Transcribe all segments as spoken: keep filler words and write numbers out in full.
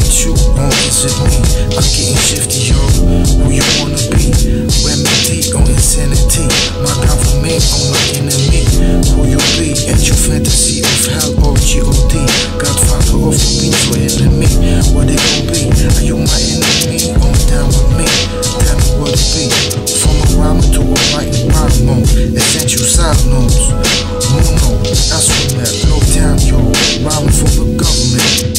it you or is it me? I'm getting shifty, yo. Who you wanna be? Remedy or insanity? My government or my enemy? Who you be? At your fantasy of hell or G O D? Godfather of the beats or enemy? What it gon' be? Are you my enemy? On down with me? Tell me what it be. From a rhyme to a writing rhyme mode. Essential side notes. Mono, that's what that Globetown, yo. Rhyming for the government.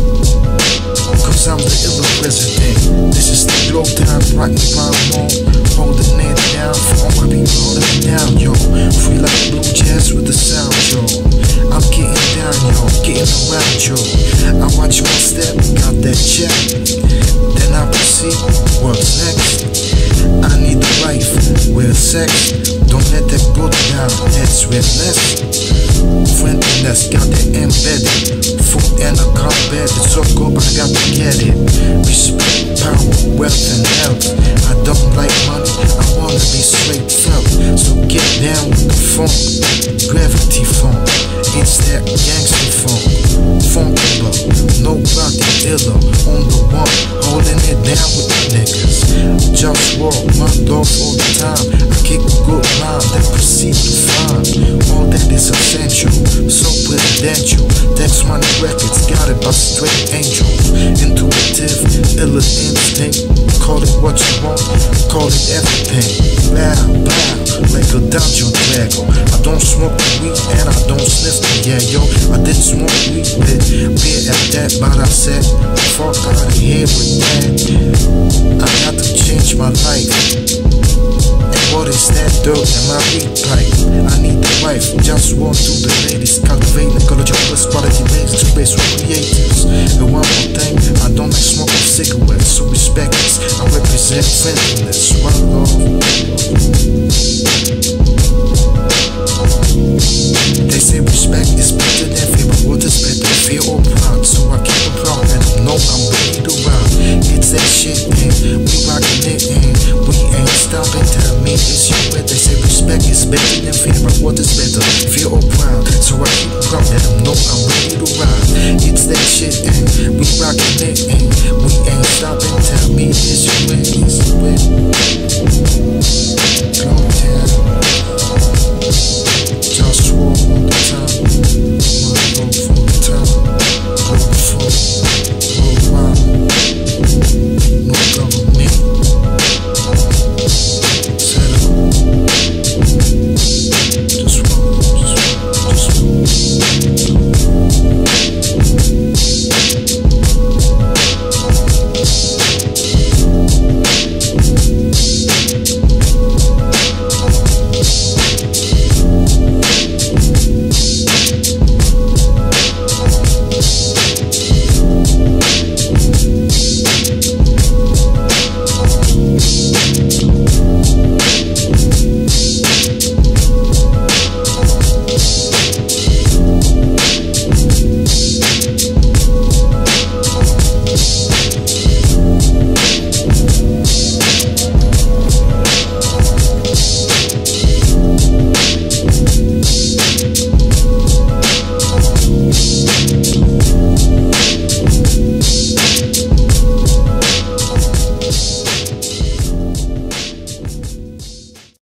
Cause I'm the illa president. This is the Globetown, writing rhyme mode. Holding it down for all my people holding it down, yo. Free like blue jazz with the sound, yo. I'm getting down, yo. Getting around, yo. I watch my step, got that check. Then I proceed, what's next? I need a wife with sex. Don't let that go down, that's redness. Friendliness, got that embedded. Food and a combat, it's so good, but I got to get it. Respect, power, wealth, and health. I don't like money, I wanna be straight felt. So get down with the funk, gravity funk. It's that gangster funk. Funkula, nobody iller. On the one, holding it down with the niggas. JustWar, my dog all the time. I kick a good line, then proceed to find all that is essential, so presidential. Text money records, got it by straight angels. Intuitive, illa instinct. Call it what you want, call it everything. Blah, blah, like a dungeon dragon. I don't smoke weed and I don't sniff the yeah, yo. I did smoke weed with beer at that, but I said, fuck out of here with that. I got to change my life. And what is that dirt in my weed pipe? I need a wife, just want to the ladies. Cultivating ecology plus quality based space for creators. And one more thing, I don't like smoking cigarettes, so respect this. I represent friendliness. One love. They say respect is better than fear, but what is better, fear or proud? So I keep it proud and I know I'm ready to ride. It's that shit, and we rockin' it, and we ain't stopping. Tell me it's you, but they say respect is better than fear, but what is better, fear or proud? So I keep it proud and I know I'm ready to ride. It's that shit, and we rockin' it, and we ain't stopping. Tell me it's you, it's you.